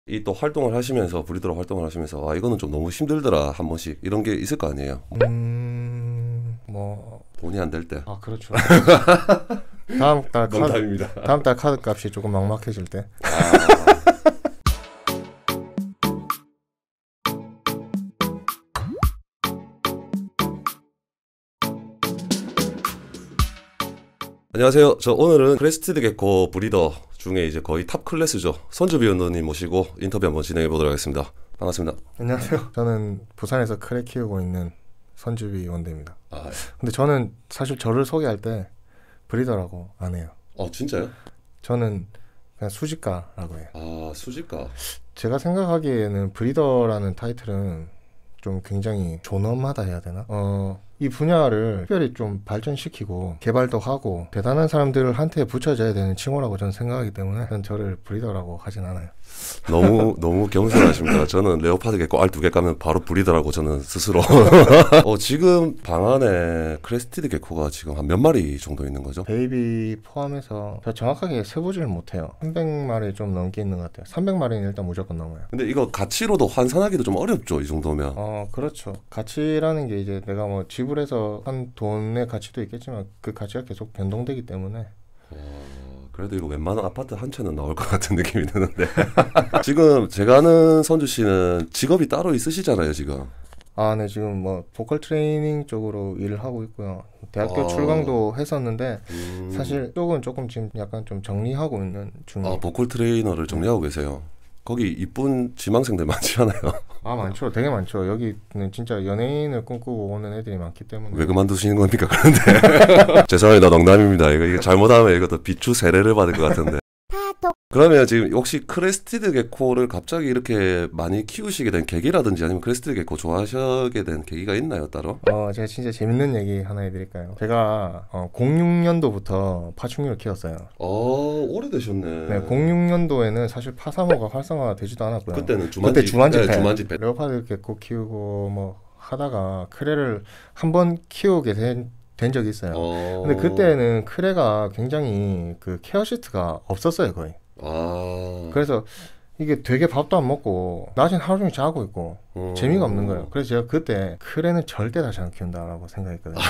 이 또 활동을 하시면서 브리더로 활동을 하시면서 아 이거는 좀 너무 힘들더라 한 번씩 이런 게 있을 거 아니에요. 뭐 돈이 안 될 때. 아 그렇죠. 농담입니다. 다음 달 카드 값이 조금 막막해질 때. 안녕하세요. 저 오늘은 크레스티드 개코 브리더 중에 이제 거의 탑 클래스죠. 선주비 원더님 모시고 인터뷰 한번 진행해 보도록 하겠습니다. 반갑습니다. 안녕하세요. 저는 부산에서 크레 키우고 있는 선주비 원대입니다. 아, 근데 저는 사실 저를 소개할 때 브리더라고 안 해요. 진짜요? 저는 그냥 수집가라고 해요. 아, 수집가. 제가 생각하기에는 브리더라는 타이틀은 좀 굉장히 존엄하다 해야 되나? 이 분야를 특별히 좀 발전시키고 개발도 하고 대단한 사람들한테 붙여져야 되는 칭호라고 저는 생각하기 때문에 저를 브리더라고 하진 않아요. 너무 겸손하십니다. 저는 레오파드 개코 알 2개 까면 바로 브리더라고 저는 스스로. 지금 방 안에 크레스티드 개코가 지금 한 몇 마리 정도 있는 거죠? 베이비 포함해서 저 정확하게 세보지를 못해요. 300마리 좀 넘게 있는 것 같아요. 300마리는 일단 무조건 넘어요. 근데 이거 가치로도 환산하기도 좀 어렵죠, 이 정도면. 그렇죠. 가치라는 게 이제 내가 뭐 지불해서 한 돈의 가치도 있겠지만 그 가치가 계속 변동되기 때문에. 그래도 이거 웬만한 아파트 한 채는 나올 것 같은 느낌이 드는데. 지금 제가 아는 선주 씨는 직업이 따로 있으시잖아요, 지금. 네, 지금 뭐 보컬 트레이닝 쪽으로 일을 하고 있고요. 대학교 출강도 했었는데 사실 쪽은 조금 지금 약간 좀 정리하고 있는 중이에요. 보컬 트레이너를 정리하고 계세요. 거기 이쁜 지망생들 많지 않아요? 많죠. 되게 많죠. 여기는 진짜 연예인을 꿈꾸고 오는 애들이 많기 때문에. 왜 그만두시는 겁니까, 그런데? 죄송합니다. 농담입니다. 이거 잘못하면 이것도 비추 세례를 받을 것 같은데. 그러면 지금 혹시 크레스티드 개코를 갑자기 이렇게 많이 키우시게 된 계기라든지 아니면 크레스티드 개코 좋아하시게 된 계기가 있나요, 따로? 제가 진짜 재밌는 얘기 하나 해드릴까요? 제가 06년도부터 파충류를 키웠어요. 오래되셨네. 네, 06년도에는 사실 파사모가 활성화가 되지도 않았고요. 그때는 그때 주만지패. 주만지패. 레오파드 개코 키우고 뭐 하다가 크레를 한번 키우게 된 적이 있어요. 근데 그때는 크레가 굉장히 그 케어 시트가 없었어요, 거의. 그래서 이게 되게 밥도 안 먹고 낮엔 하루 종일 자고 있고 재미가 없는 거예요. 그래서 제가 그때 크레는 절대 다시 안 키운다라고 생각했거든요.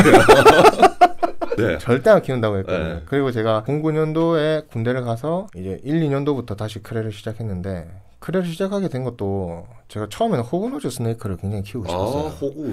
네. 절대 안 키운다고 했거든요. 네. 그리고 제가 09년도에 군대를 가서 이제 1, 2년도부터 다시 크레를 시작했는데 크레를 시작하게 된 것도 제가 처음에는 호그노즈 스네이크를 굉장히 키우고 싶었어요.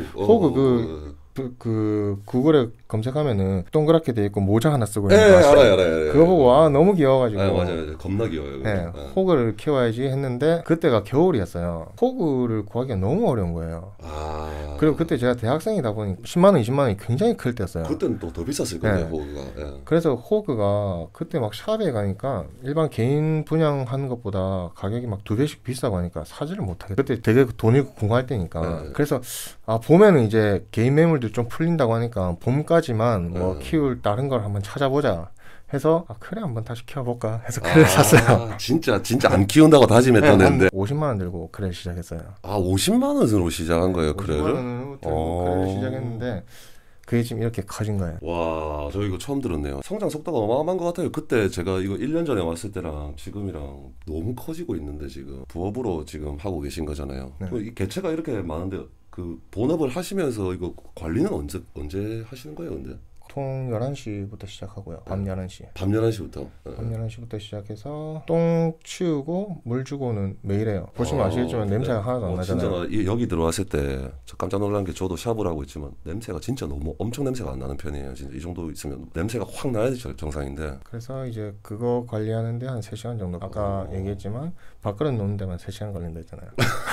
호그 그 구글에 검색하면은 동그랗게 돼 있고 모자 하나 쓰고 있는 거 아시죠? 알아요. 그거 보고 너무 귀여워가지고 맞아요. 겁나 귀여워요. 네, 호그를 키워야지 했는데 그때가 겨울이었어요. 호그를 구하기가 너무 어려운 거예요. 그리고 그때 제가 대학생이다 보니 10만 원, 20만 원이 굉장히 클 때였어요. 그때는 또 더 비쌌을 거예요, 네. 호그가. 예. 그래서 호그가 그때 막 샵에 가니까 일반 개인 분양하는 것보다 가격이 막 2배씩 비싸고 하니까 사지를 못하겠어요. 그때 되게 돈이 궁할 때니까. 그래서 봄에는 이제 개인 매물도 좀 풀린다고 하니까 봄까지만 뭐 키울 다른 걸 한번 찾아보자 해서 그래 한번 다시 키워볼까 해서 크레를 샀어요. 진짜 안 키운다고 다짐했던 애인데 50만 원 들고 크레를 시작했어요. 50만 원으로 시작한 거예요, 50만 크레를? 원으로 들고 크레를 시작했는데 그게 지금 이렇게 커진 거예요. 와, 저 이거 처음 들었네요. 성장 속도가 어마어마한 것 같아요. 그때 제가 이거 1년 전에 왔을 때랑 지금이랑 너무 커지고 있는데 지금 부업으로 지금 하고 계신 거잖아요. 네. 이 개체가 이렇게 많은데 그 본업을 하시면서 이거 관리는 언제 하시는 거예요, 근데? 보통 11시부터 시작하고요. 밤 11시. 밤 11시부터? 밤 11시부터 시작해서 똥 치우고 물 주고는 매일 해요. 보시면 아시겠지만 냄새가 하나도 안 나잖아요. 진짜 여기 들어왔을 때 저 깜짝 놀란 게 저도 샵을 하고 있지만 냄새가 진짜 너무 엄청 냄새가 안 나는 편이에요. 진짜 이 정도 있으면 냄새가 확 나야 정상인데. 그래서 이제 그거 관리하는데 한 3시간 정도. 아까 얘기했지만 밥그릇 놓는 데만 3시간 걸린다 했잖아요.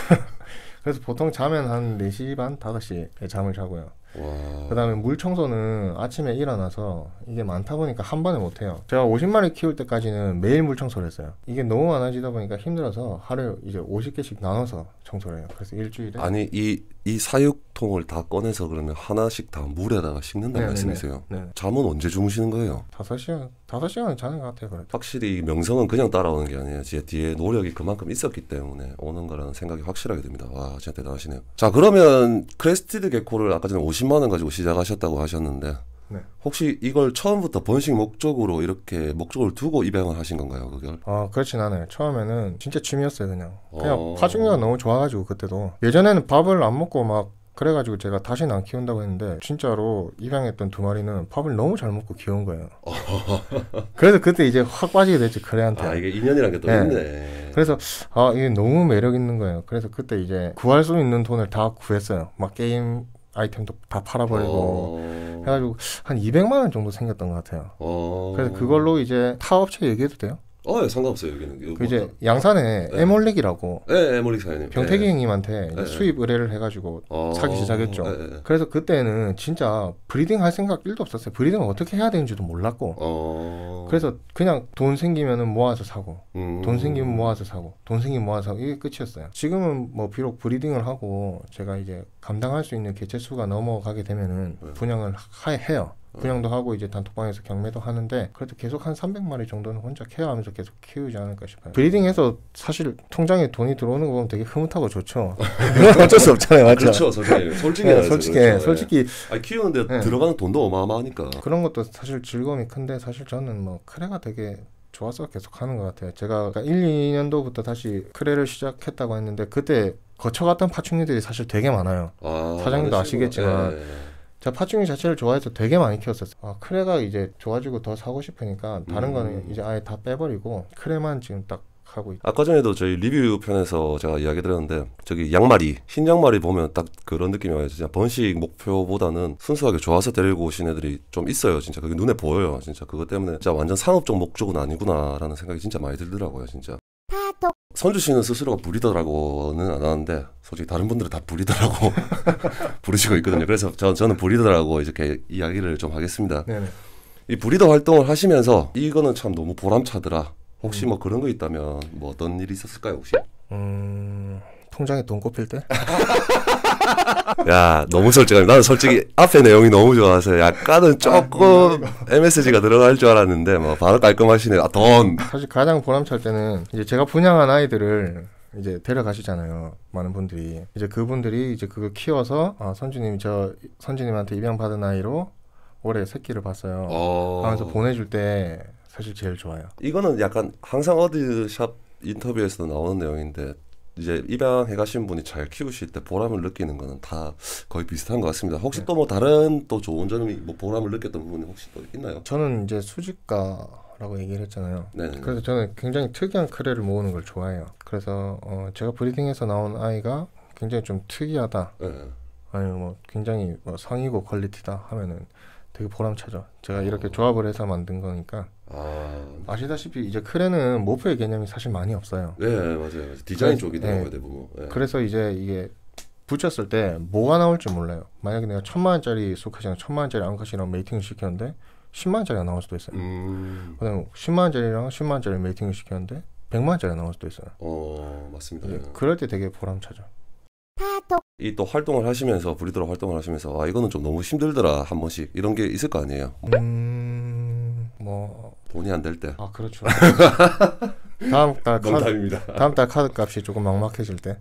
그래서 보통 자면 한 4시 반, 5시에 잠을 자고요. 그 다음에 물 청소는 아침에 일어나서 이게 많다 보니까 한 번에 못해요. 제가 50마리 키울 때까지는 매일 물 청소를 했어요. 이게 너무 많아지다 보니까 힘들어서 하루에 이제 50개씩 나눠서 청소를 해요. 그래서 일주일에. 아니 이 사육통을 다 꺼내서 그러면 하나씩 다 물에다가 씻는다는 말씀이세요? 네. 잠은 언제 주무시는 거예요? 5시간 자는 것 같아요. 그래도. 확실히 명성은 그냥 따라오는 게 아니에요. 제 뒤에 노력이 그만큼 있었기 때문에 오는 거라는 생각이 확실하게 듭니다. 와, 진짜 대단하시네요. 자, 그러면 크레스티드 개코를 아까 전에 50만 원 가지고 시작하셨다고 하셨는데 네. 혹시 이걸 처음부터 번식 목적으로 이렇게 목적을 두고 입양을 하신 건가요, 그걸? 그렇진 않아요. 처음에는 진짜 취미였어요, 그냥 파충류가 너무 좋아가지고 그때도 예전에는 밥을 안 먹고 막 그래가지고 제가 다시는 안 키운다고 했는데 진짜로 입양했던 2마리는 밥을 너무 잘 먹고 귀여운 거예요. 그래서 그때 이제 확 빠지게 됐지, 크레한테. 이게 인연이라는 게 또 있네. 그래서 이게 너무 매력 있는 거예요. 그래서 그때 이제 구할 수 있는 돈을 다 구했어요. 막 게임 아이템도 다 팔아버리고 해가지고 한 200만 원 정도 생겼던 것 같아요. 그래서 그걸로 이제 타업체 얘기해도 돼요? 예, 상관없어요. 여기는. 이제 양산에 에몰릭이라고 에몰릭 사장님. 병태기 형님한테 이제 수입 의뢰를 해가지고 사기 시작했죠. 그래서 그때는 진짜 브리딩 할 생각 1도 없었어요. 브리딩을 어떻게 해야 되는지도 몰랐고 그래서 그냥 돈 생기면은 모아서 사고 돈 생기면 모아서 사고 돈 생기면 모아서 사고 이게 끝이었어요. 지금은 뭐 비록 브리딩을 하고 제가 이제 감당할 수 있는 개체 수가 넘어가게 되면은 분양을 해요. 분양도 하고 이제 단톡방에서 경매도 하는데 그래도 계속 한 300마리 정도는 혼자 케어하면서 계속 키우지 않을까 싶어요. 브리딩해서 사실 통장에 돈이 들어오는 거 보면 되게 흐뭇하고 좋죠. 어쩔 수 없잖아요, 맞죠? 그렇죠, 솔직히 키우는데 들어가는 돈도 어마어마하니까 그런 것도 사실 즐거움이 큰데 사실 저는 뭐 크레가 되게 좋아서 계속 하는 것 같아요. 제가 1, 2년도부터 다시 크레를 시작했다고 했는데 그때 거쳐갔던 파충류들이 사실 되게 많아요. 사장님도 아시겠지만 제가 파충류 자체를 좋아해서 되게 많이 키웠었어요. 크레가 이제 좋아지고 더 사고 싶으니까 다른 거는 이제 아예 다 빼버리고 크레만 지금 딱 하고 있죠. 아까 전에도 저희 리뷰 편에서 제가 이야기 드렸는데 저기 양마리, 흰 양마리 보면 딱 그런 느낌이 와요. 진짜 번식 목표보다는 순수하게 좋아서 데리고 오신 애들이 좀 있어요. 진짜 그게 눈에 보여요. 진짜 그것 때문에 진짜 완전 상업적 목적은 아니구나라는 생각이 진짜 많이 들더라고요. 진짜. 선주 씨는 스스로가 브리더라고는 안 하는데 솔직히 다른 분들은 다 브리더라고 부르시고 있거든요. 그래서 저는 브리더라고 이렇게 이야기를 좀 하겠습니다. 네네. 이 브리더 활동을 하시면서 이거는 참 너무 보람차더라. 혹시 뭐 그런 거 있다면 뭐 어떤 일이 있었을까요, 혹시? 통장에 돈 꼽힐 때? 야, 너무 솔직하네. 나는 솔직히 앞에 내용이 너무 좋아서 약간은 조금 MSG가 들어갈 줄 알았는데 뭐 바로 깔끔하시네. 돈. 사실 가장 보람찰 때는 이제 제가 분양한 아이들을 이제 데려가시잖아요. 많은 분들이 이제 그분들이 이제 그걸 키워서 선주님한테 입양받은 아이로 올해 새끼를 봤어요. 하면서 보내줄 때 사실 제일 좋아요. 이거는 약간 항상 어디샵 인터뷰에서도 나오는 내용인데 이제 입양해 가신 분이 잘 키우실 때 보람을 느끼는 거는 다 거의 비슷한 것 같습니다. 혹시 또 뭐 다른 또 좋은 점이 뭐 보람을 느꼈던 부분이 혹시 또 있나요? 저는 이제 수집가라고 얘기를 했잖아요. 네네. 그래서 저는 굉장히 특이한 크레를 모으는 걸 좋아해요. 그래서 제가 브리딩해서 나온 아이가 굉장히 좀 특이하다. 아니면 뭐 굉장히 뭐 성이고 퀄리티다 하면은 되게 보람차죠. 제가 이렇게 조합을 해서 만든 거니까. 아시다시피 이제 크레는 모프의 개념이 사실 많이 없어요. 네, 맞아요. 디자인 쪽이더라고요, 대부분. 그래서 이제 이게 붙였을 때 뭐가 나올지 몰라요. 만약에 내가 10,000,000원짜리 수컷이랑 10,000,000원짜리 암컷이랑 메이팅을 시켰는데 100,000원짜리가 나올 수도 있어요. 그다음에 100,000원짜리랑 100,000원짜리 메이팅을 시켰는데 100,000원짜리가 나올 수도 있어요. 맞습니다. 그럴 때 되게 보람차죠. 이 또 활동을 하시면서 브리더로 활동을 하시면서 이거는 좀 너무 힘들더라 한 번씩 이런 게 있을 거 아니에요. 뭐 돈이 안 될 때. 그렇죠. 다음 달 카드 값이 조금 막막해질 때.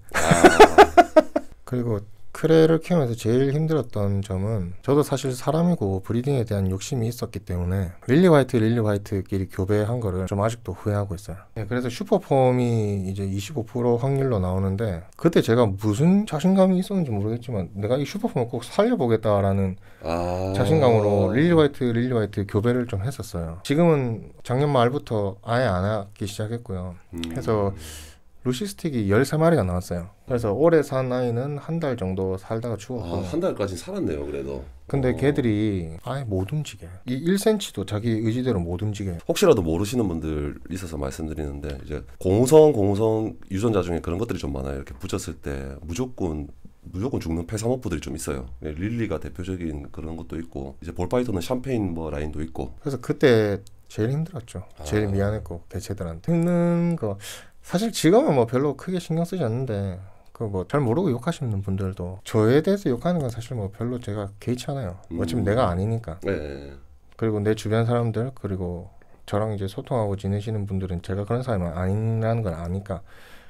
그리고 크레를 키우면서 제일 힘들었던 점은 저도 사실 사람이고 브리딩에 대한 욕심이 있었기 때문에 릴리 화이트끼리 교배한 거를 좀 아직도 후회하고 있어요. 그래서 슈퍼폼이 이제 25% 확률로 나오는데 그때 제가 무슨 자신감이 있었는지 모르겠지만 내가 이 슈퍼폼을 꼭 살려보겠다라는 자신감으로 릴리 화이트 교배를 좀 했었어요. 지금은 작년 말부터 아예 안 하기 시작했고요. 해서 루시스틱이 13마리가 나왔어요. 그래서 올해 산 아이는 한 달 정도 살다가 죽었거든요. 한 달까지 살았네요, 그래도. 근데 걔들이 아예 못 움직여. 이 1cm도 자기 의지대로 못 움직여요. 혹시라도 모르시는 분들 있어서 말씀드리는데 이제 공우성 유전자 중에 그런 것들이 좀 많아요. 이렇게 붙였을 때 무조건 죽는 폐사모프들이 좀 있어요. 릴리가 대표적인 그런 것도 있고 이제 볼파이터는 샴페인 뭐 라인도 있고. 그래서 그때 제일 힘들었죠. 제일 미안했고 개체들한테 힘든 거. 사실 지금은 뭐 별로 크게 신경 쓰지 않는데 그 뭐 잘 모르고 욕하시는 분들도 저에 대해서 욕하는 건 사실 뭐 별로 제가 개의치 않아요. 어차피 내가 아니니까. 네. 그리고 내 주변 사람들 그리고 저랑 이제 소통하고 지내시는 분들은 제가 그런 사람이 아니라는 걸 아니까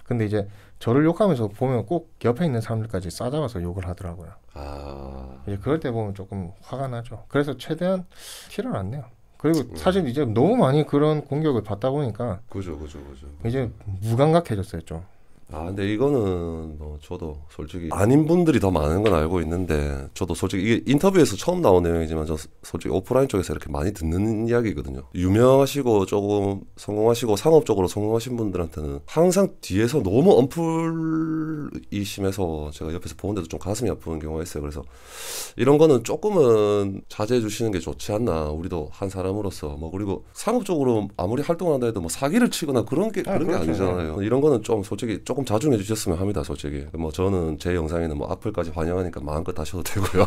근데 이제 저를 욕하면서 보면 꼭 옆에 있는 사람들까지 싸잡아서 욕을 하더라고요. 이제 그럴 때 보면 조금 화가 나죠. 그래서 최대한 티를 안 내요. 그리고 사실 이제 너무 많이 그런 공격을 받다 보니까 그죠. 이제 무감각해졌어요 좀. 근데 이거는 뭐 저도 솔직히 아닌 분들이 더 많은 건 알고 있는데 저도 솔직히 이게 인터뷰에서 처음 나온 내용이지만 저 솔직히 오프라인 쪽에서 이렇게 많이 듣는 이야기거든요. 유명하시고 조금 성공하시고 상업적으로 성공하신 분들한테는 항상 뒤에서 너무 언플이 심해서 제가 옆에서 보는데도 좀 가슴이 아픈 경우가 있어요. 그래서 이런 거는 조금은 자제해 주시는 게 좋지 않나. 우리도 한 사람으로서 뭐 그리고 상업적으로 아무리 활동을 한다 해도 뭐 사기를 치거나 그런 게 그렇죠. 아니잖아요. 이런 거는 좀 솔직히 조금 자중해 주셨으면 합니다. 솔직히 뭐 저는 제 영상에는 뭐 악플까지 환영하니까 마음껏 하셔도 되고요.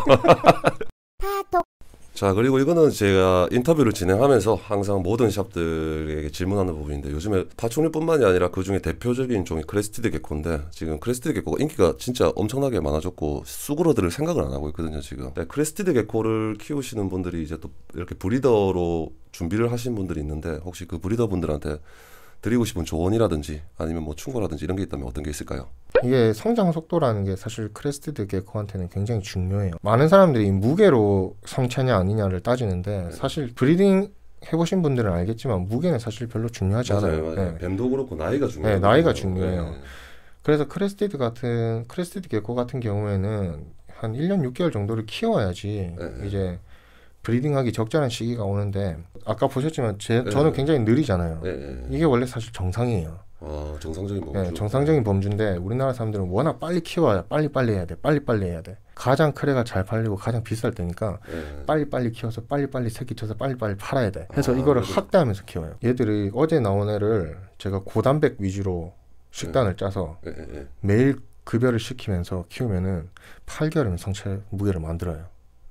자, 그리고 이거는 제가 인터뷰를 진행하면서 항상 모든 샵들에게 질문하는 부분인데 요즘에 파충류뿐만이 아니라 그중에 대표적인 종이 크레스티드 게코인데 지금 크레스티드 게코가 인기가 진짜 엄청나게 많아졌고 수그러들 생각을 안 하고 있거든요 지금. 크레스티드 게코를 키우시는 분들이 이제 또 이렇게 브리더로 준비를 하신 분들이 있는데 혹시 그 브리더 분들한테 드리고 싶은 조언이라든지 아니면 뭐 충고라든지 이런 게 있다면 어떤 게 있을까요? 이게 성장 속도라는 게 사실 크레스티드 게코한테는 굉장히 중요해요. 많은 사람들이 무게로 성체냐 아니냐를 따지는데 사실 브리딩 해보신 분들은 알겠지만 무게는 사실 별로 중요하지 않아요. 맞아요. 네. 뱀도 그렇고 나이가 중요해요. 네, 나이가 중요해요. 네. 그래서 크레스티드 게코 같은 경우에는 한 1년 6개월 정도를 키워야지 이제 브리딩하기 적절한 시기가 오는데 아까 보셨지만 저는 굉장히 느리잖아요. 이게 원래 사실 정상이에요. 정상적인 범주. 네, 정상적인 범주인데 우리나라 사람들은 워낙 빨리 키워야 빨리빨리 해야 돼. 빨리빨리 해야 돼. 가장 크레가 잘 팔리고 가장 비쌀 때니까 빨리빨리 키워서 빨리빨리 새끼 쳐서 빨리빨리 팔아야 돼. 해서 이거를 학대하면서 키워요. 얘들이 어제 나온 애를 제가 고단백 위주로 식단을 짜서 매일 급여를 시키면서 키우면은 8개월이면 성체 무게를 만들어요.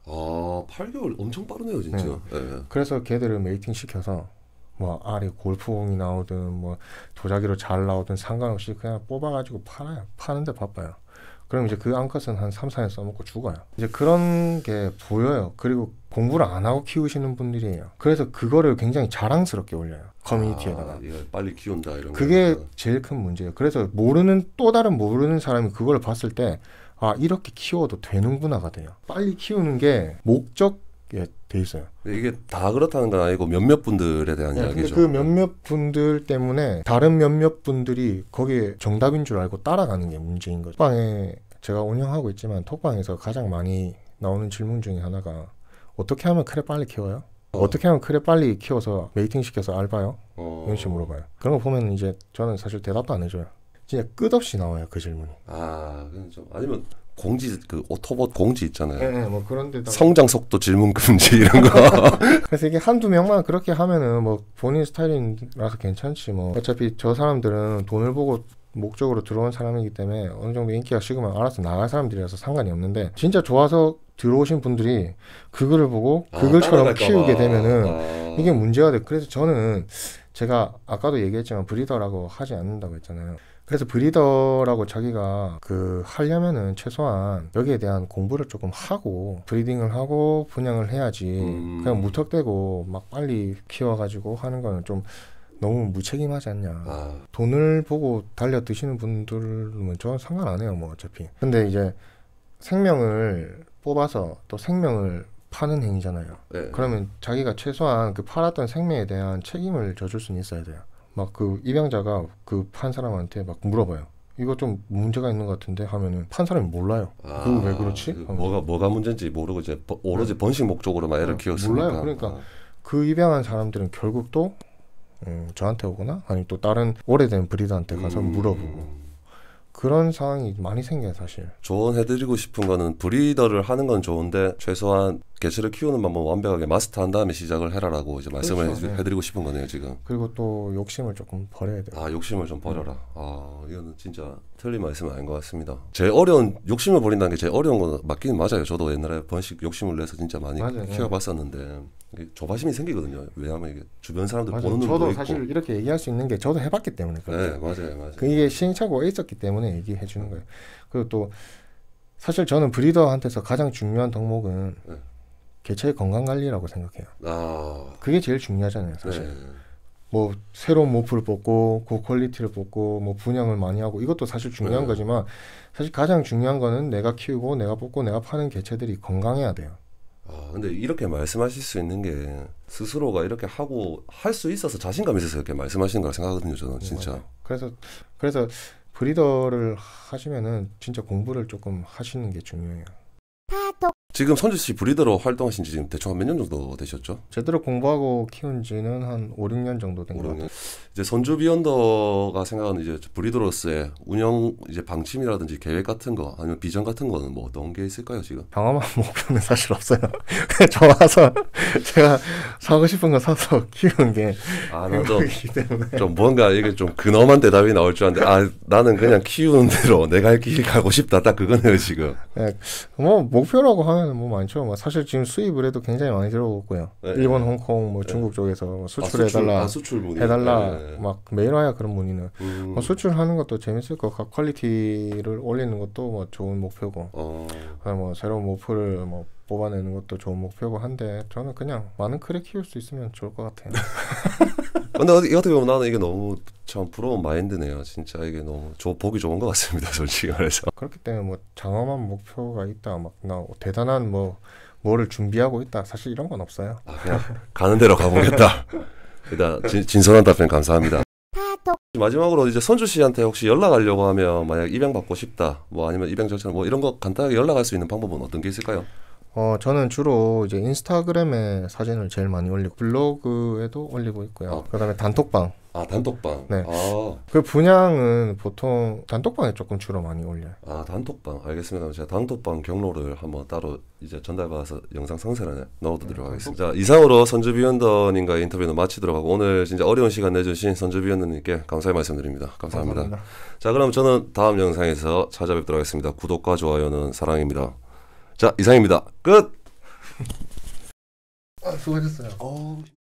8개월 엄청 빠르네요 진짜. 그래서 걔들을 메이팅 시켜서 뭐 알이 골프공이 나오든 뭐 도자기로 잘 나오든 상관없이 그냥 뽑아가지고 팔아요. 파는데 바빠요. 그럼 이제 그 암컷은 한 3, 4년 써먹고 죽어요. 이제 그런 게 보여요. 그리고 공부를 안 하고 키우시는 분들이에요. 그래서 그거를 굉장히 자랑스럽게 올려요. 커뮤니티에다가. 이걸 빨리 키운다 이런 그게 제일 큰 문제예요. 그래서 또 다른 모르는 사람이 그걸 봤을 때 이렇게 키워도 되는구나가 돼요. 빨리 키우는 게 목적에 돼 있어요. 이게 다 그렇다는 건 아니고 몇몇 분들에 대한 이야기죠. 그 몇몇 분들 때문에 다른 몇몇 분들이 거기에 정답인 줄 알고 따라가는 게 문제인 거죠. 톡방에 제가 운영하고 있지만 톡방에서 가장 많이 나오는 질문 중에 하나가 어떻게 하면 크레 빨리 키워요? 어떻게 하면 크레 빨리 키워서 메이팅 시켜서 알바요? 이런 식으로 물어봐요. 그런 거 보면 이제 저는 사실 대답도 안 해줘요. 진짜 끝없이 나와요 그 질문이. 좀 아니면 공지 그 오토봇 공지 있잖아요. 네, 뭐 그런데 성장 속도 질문 금지 이런 거. 그래서 이게 한두 명만 그렇게 하면은 뭐 본인 스타일이라서 괜찮지 뭐. 어차피 저 사람들은 돈을 보고 목적으로 들어온 사람이기 때문에 어느 정도 인기가 식으면 알아서 나갈 사람들이라서 상관이 없는데 진짜 좋아서 들어오신 분들이 그거를 보고 그걸처럼 키우게 되면은 이게 문제가 돼. 그래서 저는 제가 아까도 얘기했지만 브리더라고 하지 않는다고 했잖아요. 그래서 브리더라고 자기가 하려면은 최소한 여기에 대한 공부를 조금 하고 브리딩을 하고 분양을 해야지 그냥 무턱대고 막 빨리 키워가지고 하는 거는 좀 너무 무책임하지 않냐. 돈을 보고 달려 드시는 분들은 저는 상관 안 해요 뭐 어차피. 근데 이제 생명을 뽑아서 또 생명을 파는 행위잖아요. 그러면 자기가 최소한 그 팔았던 생명에 대한 책임을 져줄 수는 있어야 돼요. 막 입양자가 판 사람한테 막 물어봐요. 이거 좀 문제가 있는 것 같은데 하면은 판 사람이 몰라요. 그거 왜 그렇지? 뭐가 문제인지 모르고 이제 오로지 번식 목적으로만 애를 키웠으니까. 몰라요. 그러니까 그 입양한 사람들은 결국 또 저한테 오거나 아니면 또 다른 오래된 브리더한테 가서 물어보고 그런 상황이 많이 생겨요 사실. 조언해드리고 싶은 거는 브리더를 하는 건 좋은데 최소한 개체를 키우는 방법 완벽하게 마스터한 다음에 시작을 해라라고 이제 말씀을 그렇죠, 해드리고 싶은 거네요 지금. 그리고 또 욕심을 조금 버려야 돼요. 욕심을 좀 버려라. 이거는 진짜 틀린 말씀은 아닌 것 같습니다. 제일 어려운 욕심을 버린다는 게 제일 어려운 건 맞긴 맞아요. 저도 옛날에 번식 욕심을 내서 진짜 많이 키워봤었는데 이게 조바심이 생기거든요. 왜냐하면 이게 주변 사람들 보는 눈도 있고. 저도 사실 이렇게 얘기할 수 있는 게 저도 해봤기 때문에 그래요. 네, 맞아요. 이게 시행착오가 있었기 때문에 얘기해 주는 거예요. 그리고 또 사실 저는 브리더한테서 가장 중요한 덕목은 개체의 건강 관리라고 생각해요. 그게 제일 중요하잖아요, 사실. 뭐 새로운 모프를 뽑고 고퀄리티를 뽑고 뭐 분양을 많이 하고 이것도 사실 중요한 거지만 사실 가장 중요한 거는 내가 키우고 내가 뽑고 내가 파는 개체들이 건강해야 돼요. 근데 이렇게 말씀하실 수 있는 게 스스로가 이렇게 하고 할 수 있어서 자신감 있어서 이렇게 말씀하시는 거라 생각하거든요, 저는 진짜. 그래서 브리더를 하시면은 진짜 공부를 조금 하시는 게 중요해요. 지금 선주 씨 브리더로 활동하신 지 지금 대충 한 몇 년 정도 되셨죠? 제대로 공부하고 키운 지는 한 5, 6년 정도 된 것 같아요. 이제 선주 비언더가 생각하는 이제 브리더로서의 운영 이제 방침이라든지 계획 같은 거 아니면 비전 같은 거는 뭐 어떤 게 있을까요, 지금? 방어만 목표는 사실 없어요. 그냥 좋아서 제가 사고 싶은 거 사서 키우는 게 행복이기 때문에. 좀 뭔가 이게 좀 근엄한 대답이 나올 줄 알았는데 나는 그냥 키우는 대로 내가 할 길 가고 싶다. 딱 그거네요, 지금. 네, 뭐 목표라고 하면 뭐 많죠. 뭐 사실 지금 수입을 해도 굉장히 많이 들어오고요. 네, 일본, 홍콩, 뭐 중국 쪽에서 수출해달라, 해달라 막 매일 와요 그런 문의는. 뭐 수출하는 것도 재밌을 것 같고 퀄리티를 올리는 것도 뭐 좋은 목표고, 뭐 새로운 모프를 뭐 뽑아내는 것도 좋은 목표고 한데 저는 그냥 많은 크레 키울 수 있으면 좋을 것 같아요. 근데 어떻게 보면 나는 이게 너무 참 부러운 마인드네요. 진짜 이게 너무 보기 좋은 것 같습니다. 솔직히 말해서. 그렇기 때문에 뭐 장엄한 목표가 있다, 막 나 대단한 뭐를 준비하고 있다. 사실 이런 건 없어요. 그냥 가는 대로 가보겠다. 일단 진솔한 답변 감사합니다. 마지막으로 이제 선주 씨한테 혹시 연락하려고 하면 만약 입양 받고 싶다, 뭐 아니면 입양 절차 뭐 이런 거 간단하게 연락할 수 있는 방법은 어떤 게 있을까요? 저는 주로 이제 인스타그램에 사진을 제일 많이 올리고 블로그에도 올리고 있고요. 그다음에 단톡방. 단톡방. 네. 그 분양은 보통 단톡방에 조금 주로 많이 올려요. 단톡방. 알겠습니다. 제가 단톡방 경로를 한번 따로 이제 전달받아서 영상 상세를 넣어두도록 하겠습니다. 자, 이상으로 선주 비언더님과의 인터뷰는 마치도록 하고 오늘 진짜 어려운 시간 내주신 선주 비언더님께 감사의 말씀드립니다. 감사합니다. 자, 그럼 저는 다음 영상에서 찾아뵙도록 하겠습니다. 구독과 좋아요는 사랑입니다. 자, 이상입니다. 끝! 수고하셨어요.